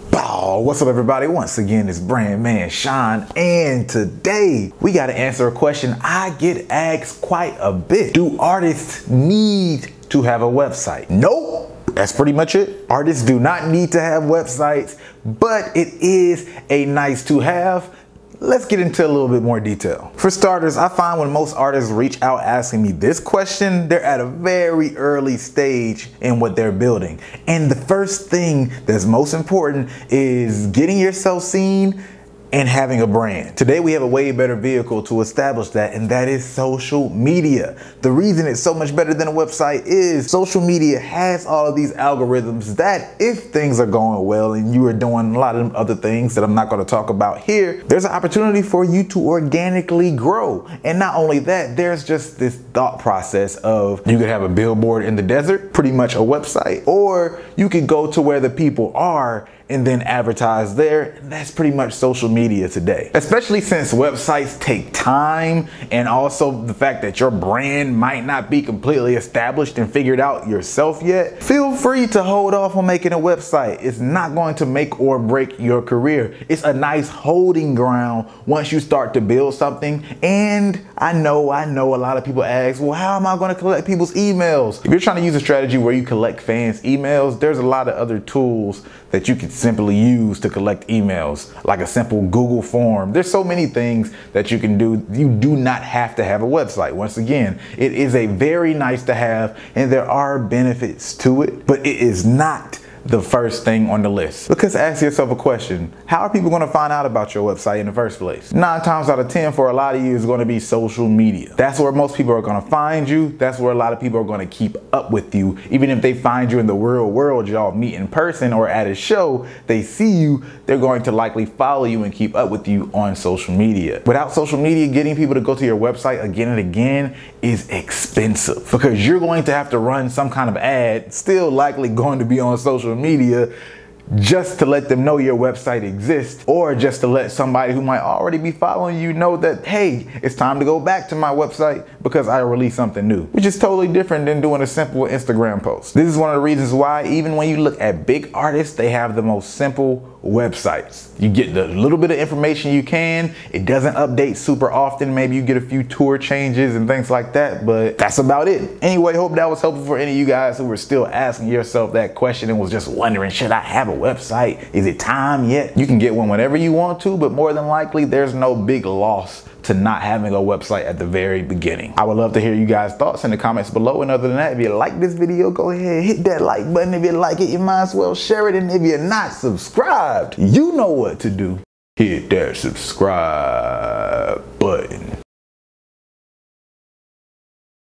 Bow, what's up everybody? Once again, it's BrandMan Sean, and today we got to answer a question I get asked quite a bit. Do artists need to have a website? Nope. That's pretty much it. Artists do not need to have websites, but it is a nice to have. Let's get into a little bit more detail. For starters, I find when most artists reach out asking me this question, they're at a very early stage in what they're building. And the first thing that's most important is getting yourself seen and having a brand. Today we have a way better vehicle to establish that, and that is social media. The reason it's so much better than a website is social media has all of these algorithms that if things are going well and you are doing a lot of other things that I'm not going to talk about here, there's an opportunity for you to organically grow. And not only that, there's just this thought process of you could have a billboard in the desert, pretty much a website, or you could go to where the people are and then advertise there. And that's pretty much social media today. Especially since websites take time, and also the fact that your brand might not be completely established and figured out yourself yet. Feel free to hold off on making a website. It's not going to make or break your career. It's a nice holding ground once you start to build something. And I know a lot of people ask, well, how am I going to collect people's emails? If you're trying to use a strategy where you collect fans' emails, there's a lot of other tools that you can simply use to collect emails, like a simple Google form. There's so many things that you can do. You do not have to have a website. Once again, it is a very nice to have, and there are benefits to it, but it is not the first thing on the list. Because ask yourself a question: how are people going to find out about your website in the first place? 9 times out of 10 for a lot of you is going to be social media. That's where most people are going to find you. That's where a lot of people are going to keep up with you. Even if they find you in the real world, y'all meet in person or at a show, they see you, they're going to likely follow you and keep up with you on social media. Without social media, getting people to go to your website again and again is expensive, because you're going to have to run some kind of ad, still likely going to be on social media, just to let them know your website exists, or just to let somebody who might already be following you know that, hey, it's time to go back to my website because I released something new, which is totally different than doing a simple Instagram post. This is one of the reasons why even when you look at big artists, they have the most simple websites. You get the little bit of information you can. It doesn't update super often. Maybe you get a few tour changes and things like that, but that's about it. Anyway, hope that was helpful for any of you guys who were still asking yourself that question and was just wondering, should I have a website? Is it time yet? You can get one whenever you want to, but more than likely there's no big loss to not having a website at the very beginning. I would love to hear you guys' thoughts in the comments below. And other than that, if you like this video, go ahead, hit that like button. If you like it, you might as well share it. And if you're not subscribed, you know what to do. Hit that subscribe.